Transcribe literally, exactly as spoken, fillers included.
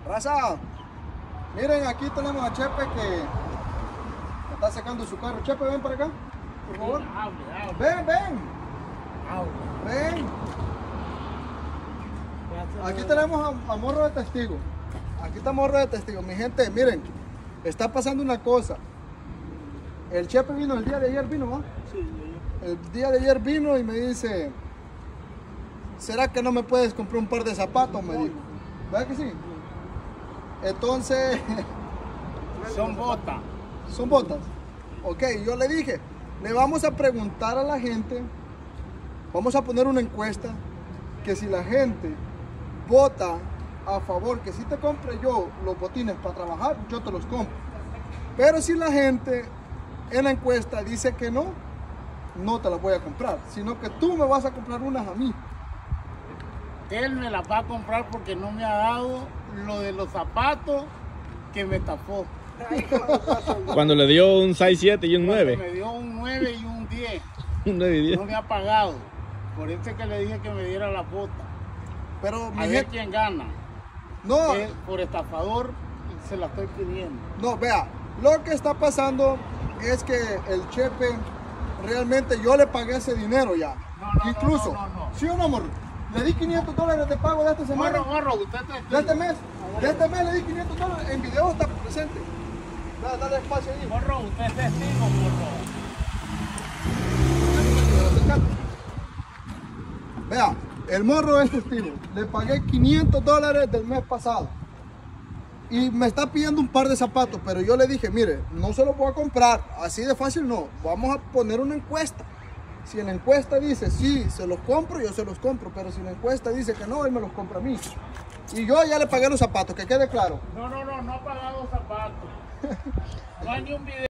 Raza, miren, aquí tenemos a Chepe que está sacando su carro. Chepe, ven para acá, por favor. Ven, ven. Ven. Aquí tenemos a, a Morro de testigo. Aquí está Morro de testigo. Mi gente, miren, está pasando una cosa. El Chepe vino el día de ayer, vino, ¿va? Sí, El día de ayer vino y me dice, ¿será que no me puedes comprar un par de zapatos? Me dijo. ¿Verdad que sí? Entonces... son botas. Son botas. Ok, yo le dije, le vamos a preguntar a la gente, vamos a poner una encuesta, que si la gente vota a favor, que si te compre yo los botines para trabajar, yo te los compro. Pero si la gente en la encuesta dice que no, no te las voy a comprar, sino que tú me vas a comprar unas a mí. Él me las va a comprar porque no me ha dado lo de los zapatos que me tapó. Cuando le dio un seis siete y un nueve. Me dio un nueve y un diez. Un nueve y diez. No me ha pagado. Por eso es que le dije que me diera la bota. Pero A mi ver gente, quién gana. no, Que por estafador se la estoy pidiendo. no, vea, lo que está pasando es que el Chepe, realmente yo le pagué ese dinero ya. No, no, Incluso, no, no, no, no. ¿sí o no, Morro? Le di quinientos dólares de pago de esta semana. Morro, morro, usted te... De este mes, de este mes le di quinientos dólares, en video está presente. Dale, dale espacio ahí. Morro, usted es testigo, morro. Vea, el Morro es testigo. Le pagué quinientos dólares del mes pasado. Y me está pidiendo un par de zapatos, pero yo le dije, mire, no se los voy a comprar. Así de fácil no. Vamos a poner una encuesta. Si en la encuesta dice, sí, se los compro, yo se los compro. Pero si la encuesta dice que no, él me los compra a mí. Y yo ya le pagué los zapatos, que quede claro. No, no, no, no ha pagado zapatos. No hay ni un video.